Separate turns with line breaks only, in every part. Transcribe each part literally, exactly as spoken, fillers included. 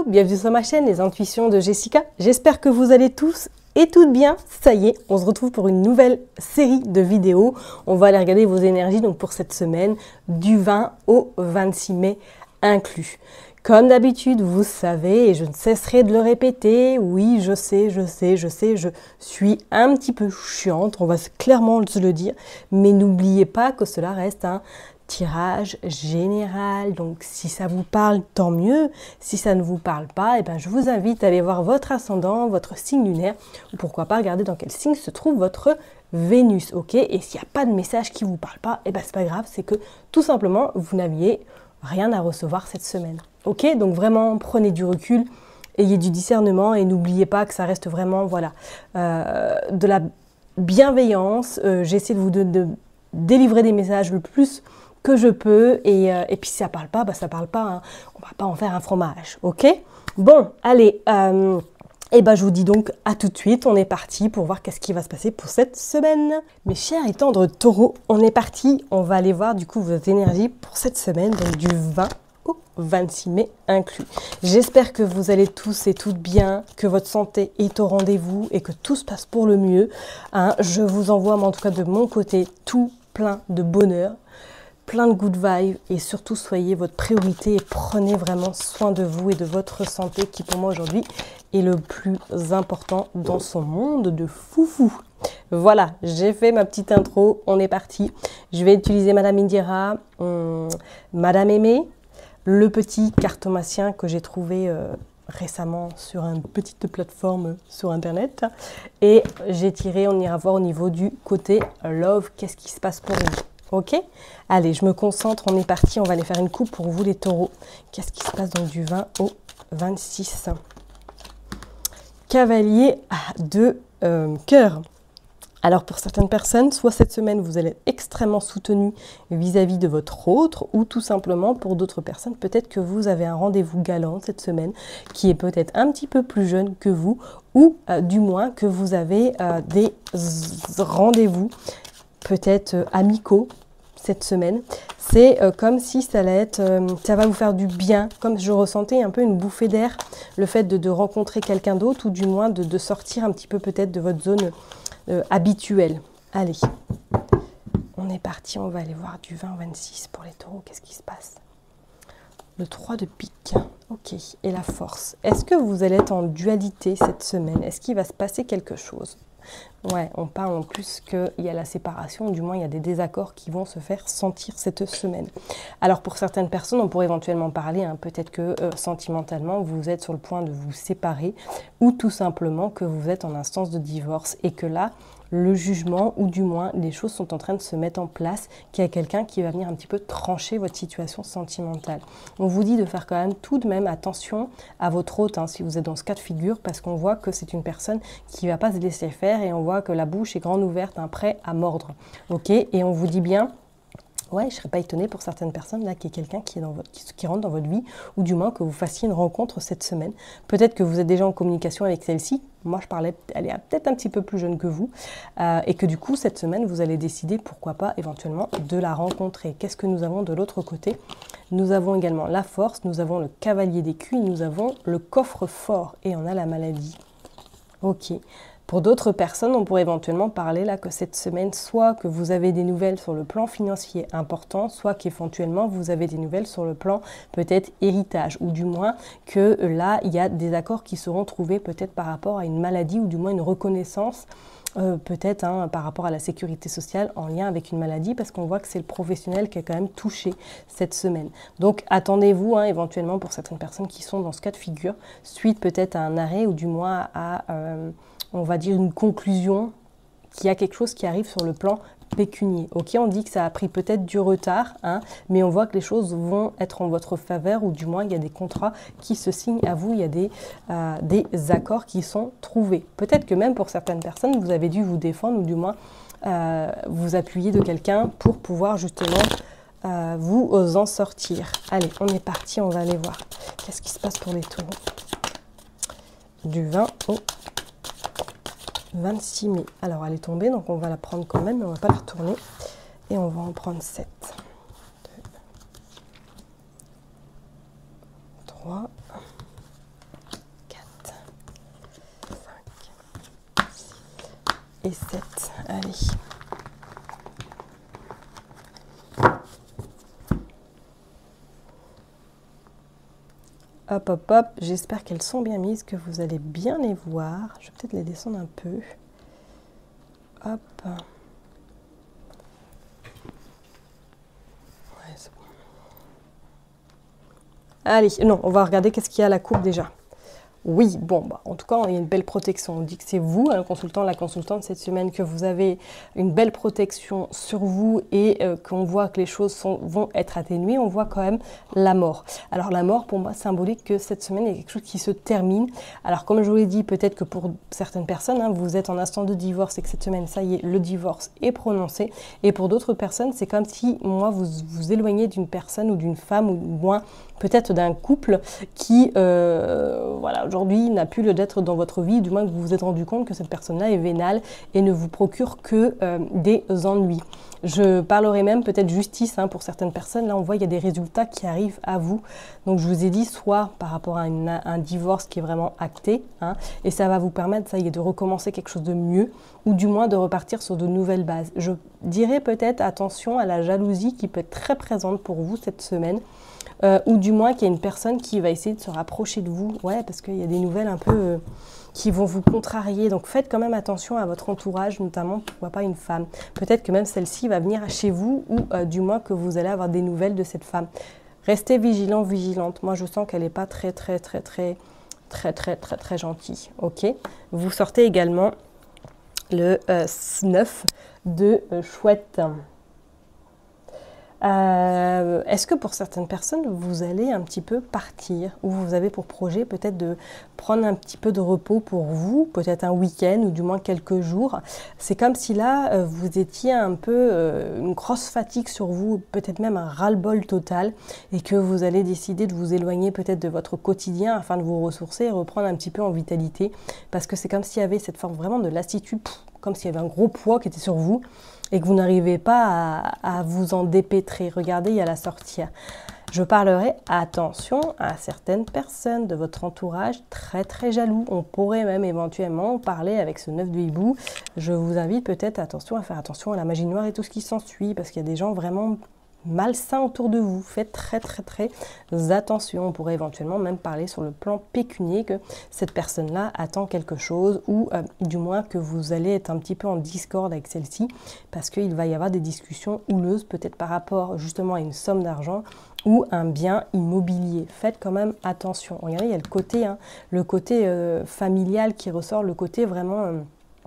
bienvenue sur ma chaîne Les Intuitions de Jessica. J'espère que vous allez tous et toutes bien. Ça y est, on se retrouve pour une nouvelle série de vidéos. On va aller regarder vos énergies donc pour cette semaine du vingt au vingt-six mai inclus. Comme d'habitude, vous savez, et je ne cesserai de le répéter, oui, je sais, je sais, je sais, je suis un petit peu chiante, on va clairement se le dire, mais n'oubliez pas que cela reste un tirage général. Donc, si ça vous parle, tant mieux. Si ça ne vous parle pas, eh ben, je vous invite à aller voir votre ascendant, votre signe lunaire, ou pourquoi pas regarder dans quel signe se trouve votre Vénus, ok? Et s'il n'y a pas de message qui ne vous parle pas, eh ben, c'est pas grave, c'est que tout simplement, vous n'aviez rien à recevoir cette semaine. Ok, donc vraiment prenez du recul, ayez du discernement et n'oubliez pas que ça reste vraiment voilà euh, de la bienveillance. Euh, J'essaie de vous de, de délivrer des messages le plus que je peux et, euh, et puis si ça parle pas, bah ça parle pas. Hein. On va pas en faire un fromage. Ok. Bon, allez. Euh, Et ben je vous dis donc à tout de suite, on est parti pour voir qu'est-ce qui va se passer pour cette semaine. Mes chers et tendres taureaux, on est parti, on va aller voir du coup vos énergies pour cette semaine, donc du vingt au vingt-six mai inclus. J'espère que vous allez tous et toutes bien, que votre santé est au rendez-vous et que tout se passe pour le mieux. Hein, je vous envoie, mais en tout cas de mon côté, tout plein de bonheur, plein de good vibes et surtout soyez votre priorité et prenez vraiment soin de vous et de votre santé qui pour moi aujourd'hui est le plus important dans son monde de foufou. Voilà, j'ai fait ma petite intro, on est parti. Je vais utiliser Madame Indira, hum, Madame Aimée, le petit cartomancien que j'ai trouvé euh, récemment sur une petite plateforme sur internet et j'ai tiré, on ira voir au niveau du côté love, qu'est-ce qui se passe pour vous. Ok, allez, je me concentre, on est parti, on va aller faire une coupe pour vous les taureaux. Qu'est-ce qui se passe donc du vingt au vingt-six? Cavalier de euh, cœur. Alors pour certaines personnes, soit cette semaine vous allez être extrêmement soutenu vis-à-vis de votre autre, ou tout simplement pour d'autres personnes, peut-être que vous avez un rendez-vous galant cette semaine qui est peut-être un petit peu plus jeune que vous, ou euh, du moins que vous avez euh, des rendez-vous peut-être euh, amicaux cette semaine. C'est euh, comme si ça allait être, euh, ça va vous faire du bien, comme je ressentais un peu une bouffée d'air, le fait de, de rencontrer quelqu'un d'autre ou du moins de, de sortir un petit peu peut-être de votre zone euh, habituelle. Allez, on est parti, on va aller voir du vingt au vingt-six pour les taureaux, qu'est-ce qui se passe? Le trois de pique, ok, et la force. Est-ce que vous allez être en dualité cette semaine? Est-ce qu'il va se passer quelque chose? Ouais, on parle en plus qu'il y a la séparation, du moins il y a des désaccords qui vont se faire sentir cette semaine. Alors pour certaines personnes, on pourrait éventuellement parler, hein, peut-être que euh, sentimentalement, vous êtes sur le point de vous séparer ou tout simplement que vous êtes en instance de divorce et que là, le jugement ou du moins les choses sont en train de se mettre en place, qu'il y a quelqu'un qui va venir un petit peu trancher votre situation sentimentale. On vous dit de faire quand même tout de même attention à votre hôte, hein, si vous êtes dans ce cas de figure, parce qu'on voit que c'est une personne qui ne va pas se laisser faire et on voit que la bouche est grande ouverte, un prêt à mordre. Ok, et on vous dit bien, ouais, je ne serais pas étonnée pour certaines personnes là qu'il y ait quelqu'un qui, est dans votre, qui, qui rentre dans votre vie, ou du moins que vous fassiez une rencontre cette semaine. Peut-être que vous êtes déjà en communication avec celle-ci. Moi, je parlais, elle est peut-être un petit peu plus jeune que vous, euh, et que du coup, cette semaine, vous allez décider, pourquoi pas, éventuellement, de la rencontrer. Qu'est-ce que nous avons de l'autre côté? Nous avons également la force, nous avons le cavalier d'écus, nous avons le coffre-fort, et on a la maladie. Ok. Pour d'autres personnes, on pourrait éventuellement parler là que cette semaine, soit que vous avez des nouvelles sur le plan financier important, soit qu'éventuellement vous avez des nouvelles sur le plan peut-être héritage, ou du moins que là, il y a des accords qui seront trouvés peut-être par rapport à une maladie, ou du moins une reconnaissance euh, peut-être hein, par rapport à la sécurité sociale en lien avec une maladie, parce qu'on voit que c'est le professionnel qui a quand même touché cette semaine. Donc attendez-vous hein, éventuellement pour certaines personnes qui sont dans ce cas de figure, suite peut-être à un arrêt, ou du moins à... Euh, on va dire une conclusion, qu'il y a quelque chose qui arrive sur le plan pécunier. Ok, on dit que ça a pris peut-être du retard, hein, mais on voit que les choses vont être en votre faveur, ou du moins il y a des contrats qui se signent à vous, il y a des, euh, des accords qui sont trouvés. Peut-être que même pour certaines personnes, vous avez dû vous défendre, ou du moins euh, vous appuyer de quelqu'un pour pouvoir justement euh, vous en sortir. Allez, on est parti, on va aller voir. Qu'est-ce qui se passe pour les taureaux? Du vingt au vingt-six mai. Alors elle est tombée, donc on va la prendre quand même, mais on ne va pas la retourner. Et on va en prendre sept. deux, trois, et sept. Allez. Hop, hop, hop. J'espère qu'elles sont bien mises, que vous allez bien les voir. Je vais peut-être les descendre un peu. Hop. Ouais, c'est bon. Allez, non, on va regarder qu'est-ce qu'il y a à la coupe déjà. Oui, bon, bah, en tout cas, il y a une belle protection. On dit que c'est vous, hein, le consultant, la consultante, cette semaine, que vous avez une belle protection sur vous et euh, qu'on voit que les choses sont, vont être atténuées. On voit quand même la mort. Alors, la mort, pour moi, symbolique que cette semaine, il y a quelque chose qui se termine. Alors, comme je vous l'ai dit, peut-être que pour certaines personnes, hein, vous êtes en instant de divorce et que cette semaine, ça y est, le divorce est prononcé. Et pour d'autres personnes, c'est comme si, moi, vous vous éloignez d'une personne ou d'une femme ou moins peut-être d'un couple qui, euh, voilà, aujourd'hui n'a plus lieu d'être dans votre vie, du moins que vous vous êtes rendu compte que cette personne-là est vénale et ne vous procure que euh, des ennuis. Je parlerai même peut-être justice hein, pour certaines personnes. Là, on voit qu'il y a des résultats qui arrivent à vous. Donc, je vous ai dit, soit par rapport à une, un divorce qui est vraiment acté, hein, et ça va vous permettre, ça y est, de recommencer quelque chose de mieux, ou du moins de repartir sur de nouvelles bases. Je dirais peut-être attention à la jalousie qui peut être très présente pour vous cette semaine. Euh, ou du moins qu'il y a une personne qui va essayer de se rapprocher de vous, ouais, parce qu'il y a des nouvelles un peu euh, qui vont vous contrarier, donc faites quand même attention à votre entourage, notamment, pourquoi pas une femme, peut-être que même celle-ci va venir chez vous, ou euh, du moins que vous allez avoir des nouvelles de cette femme. Restez vigilant, vigilante, moi je sens qu'elle n'est pas très très très très très très très très gentille, ok. Vous sortez également le euh, neuf de euh, chouette. Euh, Est-ce que pour certaines personnes, vous allez un petit peu partir ou vous avez pour projet peut-être de prendre un petit peu de repos pour vous, peut-être un week-end ou du moins quelques jours. C'est comme si là, euh, vous étiez un peu euh, une grosse fatigue sur vous, peut-être même un ras-le-bol total et que vous allez décider de vous éloigner peut-être de votre quotidien afin de vous ressourcer et reprendre un petit peu en vitalité parce que c'est comme s'il y avait cette forme vraiment de lassitude, pff, comme s'il y avait un gros poids qui était sur vous et que vous n'arrivez pas à, à vous en dépêtrer. Regardez, il y a la sortie. Je parlerai, attention, à certaines personnes de votre entourage très très jaloux. On pourrait même éventuellement parler avec ce neuf de hibou. Je vous invite peut-être, attention, à faire attention à la magie noire et tout ce qui s'ensuit, parce qu'il y a des gens vraiment malsains autour de vous. Faites très très très attention. On pourrait éventuellement même parler sur le plan pécunier que cette personne-là attend quelque chose ou euh, du moins que vous allez être un petit peu en discorde avec celle-ci parce qu'il va y avoir des discussions houleuses peut-être par rapport justement à une somme d'argent ou un bien immobilier. Faites quand même attention. Regardez, il y a le côté, hein, le côté euh, familial qui ressort, le côté vraiment euh,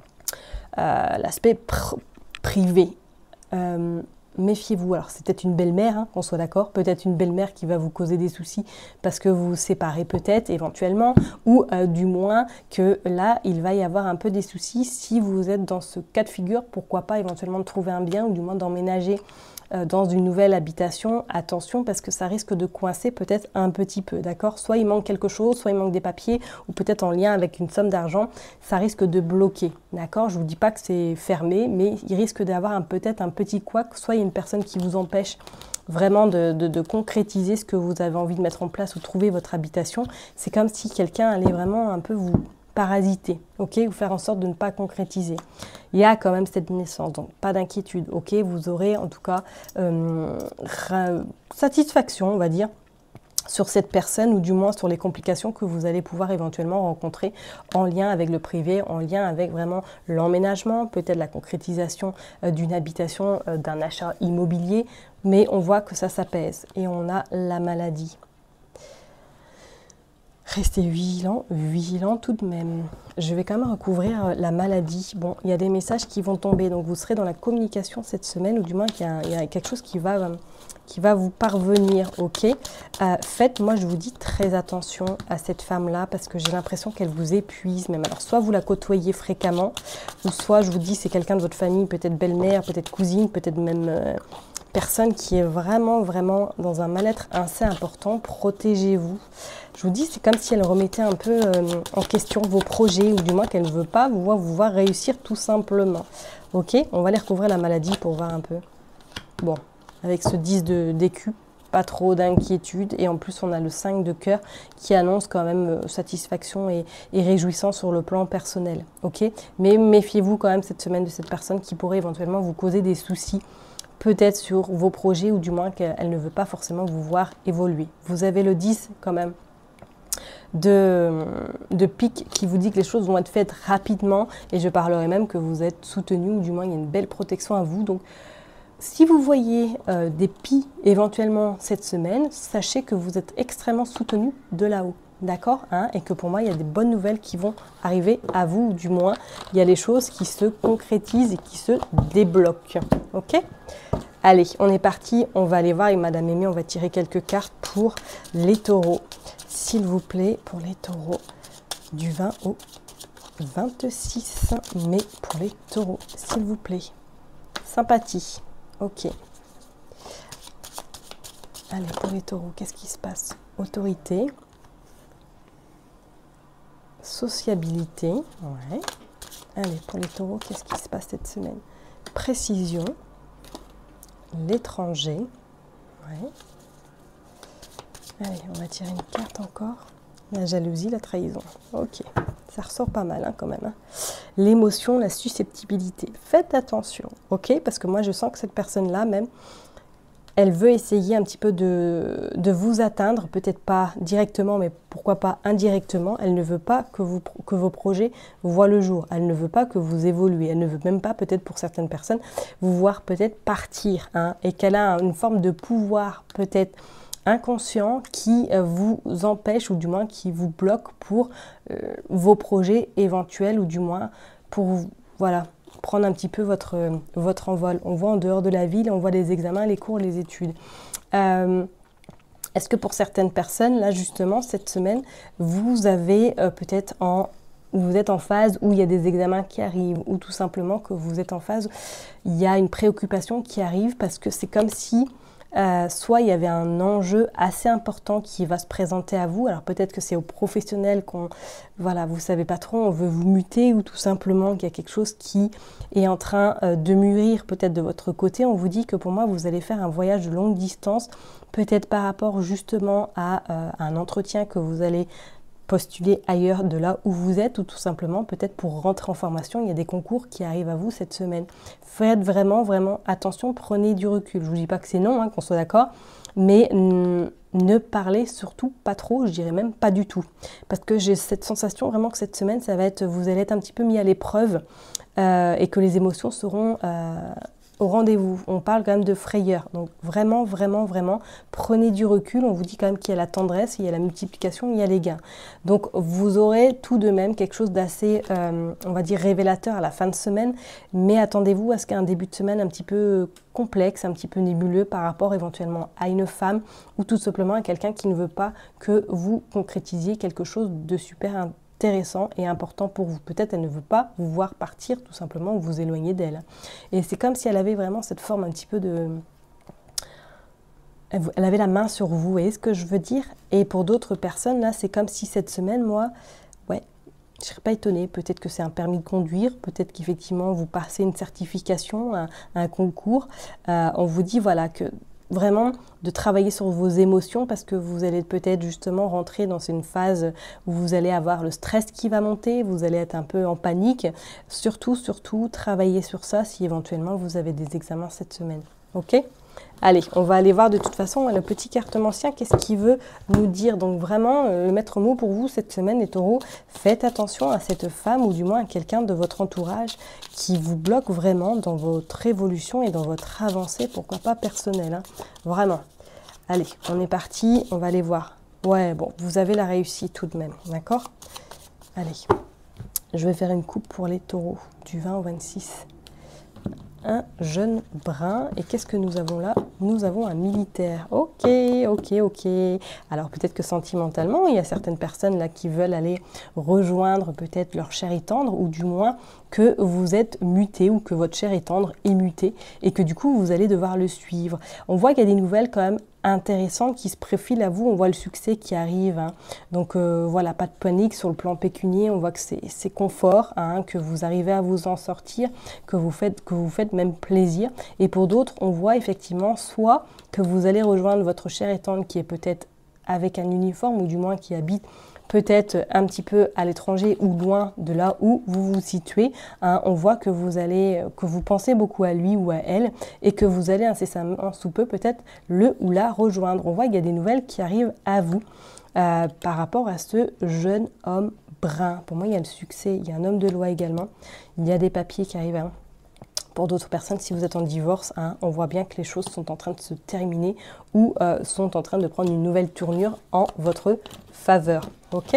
euh, l'aspect pr privé. Euh, Méfiez-vous, alors c'est peut-être une belle-mère, hein, qu'on soit d'accord, peut-être une belle-mère qui va vous causer des soucis parce que vous vous séparez peut-être éventuellement, ou euh, du moins que là, il va y avoir un peu des soucis si vous êtes dans ce cas de figure, pourquoi pas éventuellement de trouver un bien ou du moins d'emménager euh, dans une nouvelle habitation. Attention parce que ça risque de coincer peut-être un petit peu, d'accord? Soit il manque quelque chose, soit il manque des papiers, ou peut-être en lien avec une somme d'argent, ça risque de bloquer, d'accord? Je ne vous dis pas que c'est fermé, mais il risque d'avoir peut-être un petit couac, soit il y a une personne qui vous empêche vraiment de, de, de concrétiser ce que vous avez envie de mettre en place ou trouver votre habitation. C'est comme si quelqu'un allait vraiment un peu vous parasiter, ok, vous faire en sorte de ne pas concrétiser. Il y a quand même cette naissance, donc pas d'inquiétude, ok, vous aurez en tout cas euh, satisfaction, on va dire, sur cette personne ou du moins sur les complications que vous allez pouvoir éventuellement rencontrer en lien avec le privé, en lien avec vraiment l'emménagement, peut-être la concrétisation euh, d'une habitation, euh, d'un achat immobilier, mais on voit que ça s'apaise et on a la maladie. Restez vigilant, vigilant tout de même. Je vais quand même recouvrir la maladie. Bon, il y a des messages qui vont tomber, donc vous serez dans la communication cette semaine, ou du moins qu'il y, y a quelque chose qui va, euh, qui va vous parvenir, ok. Euh, faites, moi je vous dis très attention à cette femme-là, parce que j'ai l'impression qu'elle vous épuise même. Alors soit vous la côtoyez fréquemment, ou soit je vous dis c'est quelqu'un de votre famille, peut-être belle-mère, peut-être cousine, peut-être même... Euh, personne qui est vraiment, vraiment dans un mal-être assez important. Protégez-vous. Je vous dis, c'est comme si elle remettait un peu euh, en question vos projets, ou du moins qu'elle ne veut pas vous voir, vous voir réussir tout simplement. Ok, on va aller recouvrir la maladie pour voir un peu. Bon, avec ce dix de d'écu, pas trop d'inquiétude. Et en plus, on a le cinq de cœur qui annonce quand même satisfaction et, et réjouissance sur le plan personnel. Ok, mais méfiez-vous quand même cette semaine de cette personne qui pourrait éventuellement vous causer des soucis, peut-être sur vos projets, ou du moins qu'elle ne veut pas forcément vous voir évoluer. Vous avez le dix quand même de, de pique qui vous dit que les choses vont être faites rapidement, et je parlerai même que vous êtes soutenu, ou du moins il y a une belle protection à vous. Donc si vous voyez euh, des pies éventuellement cette semaine, sachez que vous êtes extrêmement soutenu de là-haut. D'accord, hein, et que pour moi, il y a des bonnes nouvelles qui vont arriver à vous, ou du moins, il y a les choses qui se concrétisent et qui se débloquent. Ok? Allez, on est parti, on va aller voir avec Madame Aimée, on va tirer quelques cartes pour les taureaux. S'il vous plaît, pour les taureaux, du vingt au vingt-six mai pour les taureaux, s'il vous plaît. Sympathie, ok. Allez, pour les taureaux, qu'est-ce qui se passe? Autorité. Sociabilité, ouais. Allez, pour les taureaux, qu'est-ce qui se passe cette semaine? Précision. L'étranger, ouais. Allez, on va tirer une carte encore. La jalousie, la trahison. Ok, ça ressort pas mal hein, quand même. Hein. L'émotion, la susceptibilité. Faites attention, ok? Parce que moi, je sens que cette personne-là, même, elle veut essayer un petit peu de, de vous atteindre, peut-être pas directement, mais pourquoi pas indirectement. Elle ne veut pas que, vous, que vos projets voient le jour. Elle ne veut pas que vous évoluez. Elle ne veut même pas, peut-être pour certaines personnes, vous voir peut-être partir. Hein, et qu'elle a une forme de pouvoir peut-être inconscient qui vous empêche, ou du moins qui vous bloque pour euh, vos projets éventuels, ou du moins pour, voilà, prendre un petit peu votre, votre envol. On voit en dehors de la ville, on voit les examens, les cours, les études. Euh, Est-ce que pour certaines personnes, là justement, cette semaine, vous avez euh, peut-être en... vous êtes en phase où il y a des examens qui arrivent, ou tout simplement que vous êtes en phase où il y a une préoccupation qui arrive, parce que c'est comme si Euh, soit il y avait un enjeu assez important qui va se présenter à vous. Alors peut-être que c'est au professionnel qu'on, voilà, vous savez pas trop, on veut vous muter, ou tout simplement qu'il y a quelque chose qui est en train euh, de mûrir peut-être de votre côté. On vous dit que pour moi, vous allez faire un voyage de longue distance, peut-être par rapport justement à euh, un entretien que vous allez postuler ailleurs de là où vous êtes, ou tout simplement peut-être pour rentrer en formation. Il y a des concours qui arrivent à vous cette semaine. Faites vraiment, vraiment attention, prenez du recul. Je ne vous dis pas que c'est non, hein, qu'on soit d'accord, mais ne parlez surtout pas trop, je dirais même pas du tout. Parce que j'ai cette sensation vraiment que cette semaine, ça va être, vous allez être un petit peu mis à l'épreuve euh, et que les émotions seront euh, au rendez-vous. On parle quand même de frayeur. Donc vraiment, vraiment, vraiment, prenez du recul. On vous dit quand même qu'il y a la tendresse, il y a la multiplication, il y a les gains. Donc vous aurez tout de même quelque chose d'assez, euh, on va dire, révélateur à la fin de semaine. Mais attendez-vous à ce qu'il y ait un début de semaine un petit peu complexe, un petit peu nébuleux par rapport éventuellement à une femme, ou tout simplement à quelqu'un qui ne veut pas que vous concrétisiez quelque chose de super intéressant. intéressant et important pour vous. Peut-être elle ne veut pas vous voir partir, tout simplement, ou vous éloigner d'elle. Et c'est comme si elle avait vraiment cette forme un petit peu de... Elle avait la main sur vous, vous voyez ce que je veux dire? Et pour d'autres personnes, là, c'est comme si cette semaine, moi, ouais, je ne serais pas étonnée. Peut-être que c'est un permis de conduire, peut-être qu'effectivement, vous passez une certification, un, un concours. Euh, on vous dit, voilà, que vraiment de travailler sur vos émotions, parce que vous allez peut-être justement rentrer dans une phase où vous allez avoir le stress qui va monter, vous allez être un peu en panique. Surtout, surtout, travaillez sur ça si éventuellement vous avez des examens cette semaine. Ok ? Allez, on va aller voir de toute façon le petit cartomancien, qu'est-ce qu'il veut nous dire. Donc vraiment, le maître mot pour vous cette semaine, les taureaux, faites attention à cette femme, ou du moins à quelqu'un de votre entourage qui vous bloque vraiment dans votre évolution et dans votre avancée, pourquoi pas personnelle, hein. Vraiment. Allez, on est parti, on va aller voir. Ouais, bon, vous avez la réussite tout de même, d'accord? Allez, je vais faire une coupe pour les taureaux, du vingt au vingt-six. Un jeune brun. Et qu'est-ce que nous avons là? Nous avons un militaire. Ok, ok, ok. Alors peut-être que sentimentalement, il y a certaines personnes là qui veulent aller rejoindre peut-être leur chair et tendre, ou du moins que vous êtes muté, ou que votre chair et tendre est muté, et que du coup vous allez devoir le suivre. On voit qu'il y a des nouvelles quand même intéressantes qui se profilent à vous. On voit le succès qui arrive, hein. Donc euh, voilà, pas de panique sur le plan pécunier. On voit que c'est confort, hein, que vous arrivez à vous en sortir, que vous faites, que vous faites même plaisir. Et pour d'autres, on voit effectivement soit que vous allez rejoindre votre cher et tendre qui est peut-être avec un uniforme ou du moins qui habite peut-être un petit peu à l'étranger ou loin de là où vous vous situez. Hein, on voit que vous allez, que vous pensez beaucoup à lui ou à elle et que vous allez incessamment sous peu peut-être le ou la rejoindre. On voit qu'il y a des nouvelles qui arrivent à vous euh, par rapport à ce jeune homme brun. Pour moi, il y a le succès, il y a un homme de loi également. Il y a des papiers qui arrivent à... Pour d'autres personnes, si vous êtes en divorce, hein, on voit bien que les choses sont en train de se terminer ou euh, sont en train de prendre une nouvelle tournure en votre faveur. Ok?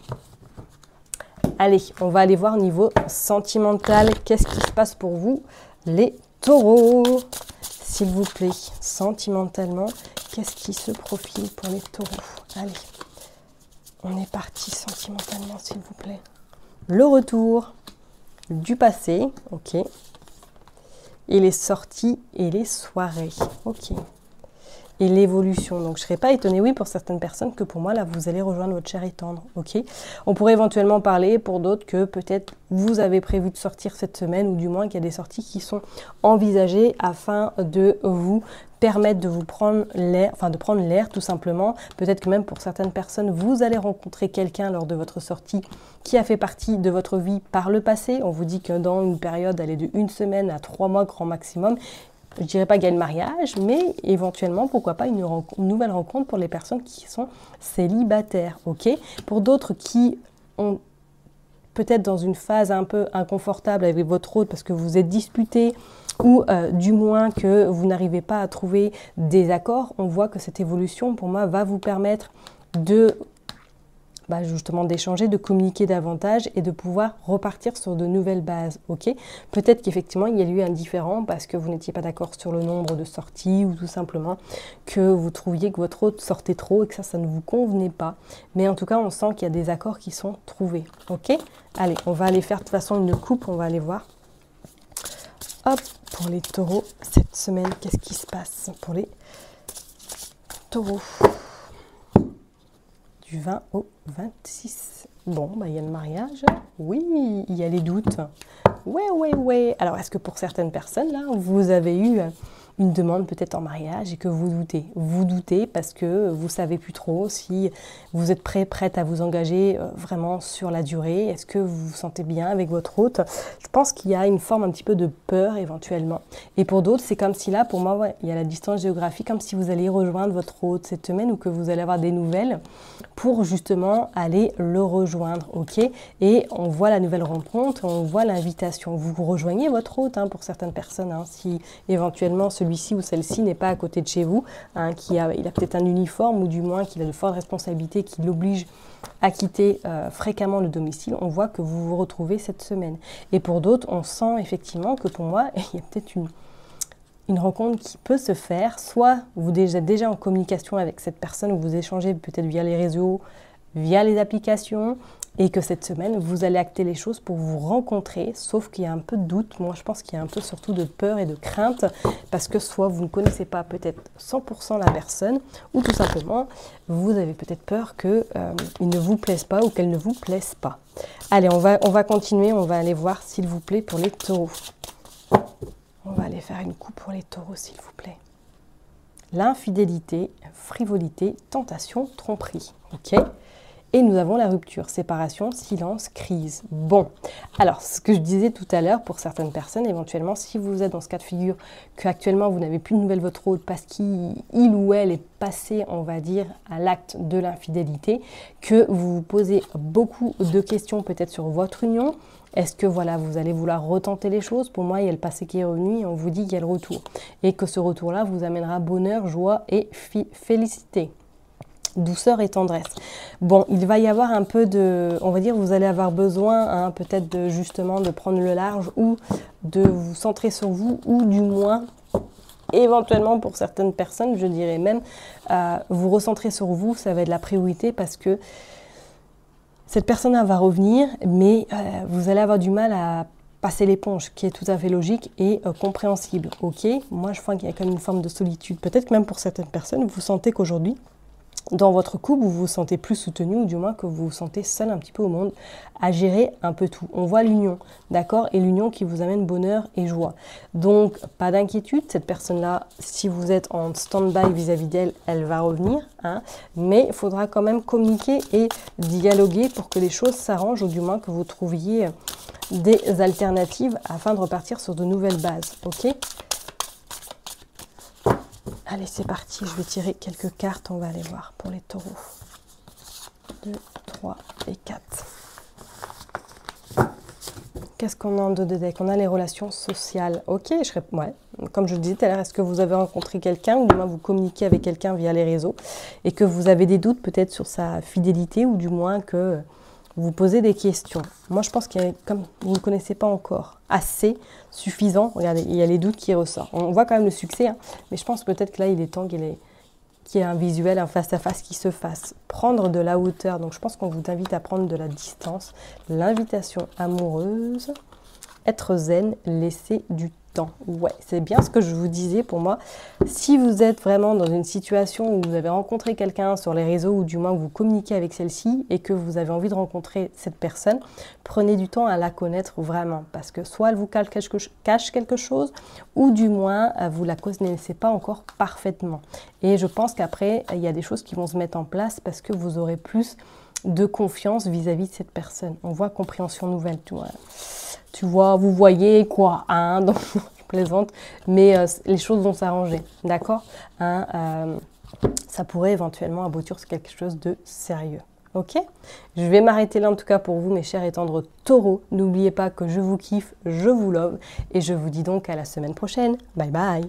Allez, on va aller voir au niveau sentimental. Qu'est-ce qui se passe pour vous, les taureaux? S'il vous plaît, sentimentalement, qu'est-ce qui se profile pour les taureaux? Allez, on est parti sentimentalement, s'il vous plaît. Le retour du passé, ok. Et les sorties et les soirées. Ok. Et l'évolution. Donc, je ne serais pas étonnée, oui, pour certaines personnes, que pour moi, là, vous allez rejoindre votre cher et tendre. Ok. On pourrait éventuellement parler pour d'autres que peut-être vous avez prévu de sortir cette semaine ou du moins qu'il y a des sorties qui sont envisagées afin de vous permettre de vous prendre l'air, enfin de prendre l'air tout simplement. Peut-être que même pour certaines personnes, vous allez rencontrer quelqu'un lors de votre sortie qui a fait partie de votre vie par le passé. On vous dit que dans une période, elle est de une semaine à trois mois grand maximum. Je ne dirais pas qu'il y a le mariage, mais éventuellement, pourquoi pas une, une nouvelle rencontre pour les personnes qui sont célibataires. Ok. Pour d'autres qui ont peut-être dans une phase un peu inconfortable avec votre hôte parce que vous êtes disputé, ou euh, du moins que vous n'arrivez pas à trouver des accords, on voit que cette évolution, pour moi, va vous permettre de, bah, justement, d'échanger, de communiquer davantage et de pouvoir repartir sur de nouvelles bases, ok? Peut-être qu'effectivement, il y a eu un différend parce que vous n'étiez pas d'accord sur le nombre de sorties ou tout simplement que vous trouviez que votre hôte sortait trop et que ça, ça ne vous convenait pas. Mais en tout cas, on sent qu'il y a des accords qui sont trouvés, ok? Allez, on va aller faire de toute façon une coupe, on va aller voir. Hop, pour les taureaux, cette semaine, qu'est-ce qui se passe pour les taureaux? Du vingt au vingt-six. Bon, bah, il y a le mariage. Oui, il y a les doutes. Ouais, ouais, ouais. Alors, est-ce que pour certaines personnes, là, vous avez eu une demande peut-être en mariage et que vous doutez? Vous doutez parce que vous ne savez plus trop si vous êtes prêt, prête à vous engager vraiment sur la durée. Est-ce que vous vous sentez bien avec votre hôte? Je pense qu'il y a une forme un petit peu de peur éventuellement. Et pour d'autres, c'est comme si là, pour moi, ouais, il y a la distance géographique, comme si vous alliez rejoindre votre hôte cette semaine ou que vous allez avoir des nouvelles pour justement aller le rejoindre, ok? Et on voit la nouvelle rencontre, on voit l'invitation. Vous rejoignez votre hôte hein, pour certaines personnes, hein, si éventuellement celui-ci ou celle-ci n'est pas à côté de chez vous, hein, qui a, il a peut-être un uniforme ou du moins qu'il a de fortes responsabilités qui l'obligent à quitter euh, fréquemment le domicile. On voit que vous vous retrouvez cette semaine. Et pour d'autres, on sent effectivement que pour moi, il y a peut-être une... une rencontre qui peut se faire, soit vous êtes déjà en communication avec cette personne, ou vous échangez peut-être via les réseaux, via les applications, et que cette semaine, vous allez acter les choses pour vous rencontrer, sauf qu'il y a un peu de doute. Moi, je pense qu'il y a un peu surtout de peur et de crainte, parce que soit vous ne connaissez pas peut-être cent pour cent la personne, ou tout simplement, vous avez peut-être peur qu'il euh, ne vous plaise pas ou qu'elle ne vous plaise pas. Allez, on va, on va continuer, on va aller voir, s'il vous plaît, pour les taureaux. On va aller faire une coupe pour les taureaux, s'il vous plaît. L'infidélité, frivolité, tentation, tromperie. Ok? Et nous avons la rupture, séparation, silence, crise. Bon, alors ce que je disais tout à l'heure, pour certaines personnes, éventuellement, si vous êtes dans ce cas de figure, qu'actuellement vous n'avez plus de nouvelles de votre hôte parce qu'il il ou elle est passé, on va dire, à l'acte de l'infidélité, que vous vous posez beaucoup de questions peut-être sur votre union. Est-ce que voilà, vous allez vouloir retenter les choses? Pour moi, il y a le passé qui est revenu et on vous dit qu'il y a le retour. Et que ce retour-là vous amènera bonheur, joie et félicité. Douceur et tendresse. Bon, il va y avoir un peu de... On va dire, vous allez avoir besoin hein, peut-être de justement de prendre le large ou de vous centrer sur vous ou du moins... Éventuellement, pour certaines personnes, je dirais même, euh, vous recentrer sur vous, ça va être la priorité parce que cette personne va revenir, mais euh, vous allez avoir du mal à passer l'éponge, qui est tout à fait logique et euh, compréhensible. Ok, moi je crois qu'il y a quand même une forme de solitude. Peut-être que même pour certaines personnes, vous sentez qu'aujourd'hui, dans votre couple, vous vous sentez plus soutenu ou du moins que vous vous sentez seul un petit peu au monde à gérer un peu tout. On voit l'union, d'accord? Et l'union qui vous amène bonheur et joie. Donc, pas d'inquiétude, cette personne-là, si vous êtes en stand-by vis-à-vis d'elle, elle va revenir, hein, mais il faudra quand même communiquer et dialoguer pour que les choses s'arrangent ou du moins que vous trouviez des alternatives afin de repartir sur de nouvelles bases, ok? Allez, c'est parti, je vais tirer quelques cartes, on va aller voir pour les taureaux. deux, trois et quatre. Qu'est-ce qu'on a en deux de deck? On a les relations sociales. Ok, je serais, ouais. Comme je le disais tout à l'heure, est-ce que vous avez rencontré quelqu'un ou du moins vous communiquez avec quelqu'un via les réseaux et que vous avez des doutes peut-être sur sa fidélité ou du moins que vous posez des questions. Moi, je pense qu'il y a, comme vous ne le connaissez pas encore assez suffisant, regardez, il y a les doutes qui ressortent. On voit quand même le succès, hein, mais je pense peut-être que là, il est temps qu'il y ait un visuel, un face-à-face qui se fasse. Prendre de la hauteur, donc je pense qu'on vous invite à prendre de la distance. L'invitation amoureuse, être zen, laisser du temps. Ouais, c'est bien ce que je vous disais pour moi. Si vous êtes vraiment dans une situation où vous avez rencontré quelqu'un sur les réseaux ou du moins que vous communiquez avec celle-ci et que vous avez envie de rencontrer cette personne, prenez du temps à la connaître vraiment parce que soit elle vous cache quelque chose ou du moins vous la connaissez pas encore parfaitement. Et je pense qu'après, il y a des choses qui vont se mettre en place parce que vous aurez plus de confiance vis-à-vis de cette personne. On voit compréhension nouvelle, tu vois. Tu vois, vous voyez quoi, hein, donc, je plaisante, mais euh, les choses vont s'arranger, d'accord, hein, euh, ça pourrait éventuellement aboutir sur quelque chose de sérieux, ok? Je vais m'arrêter là en tout cas pour vous, mes chers et tendres taureaux. N'oubliez pas que je vous kiffe, je vous love, et je vous dis donc à la semaine prochaine. Bye bye!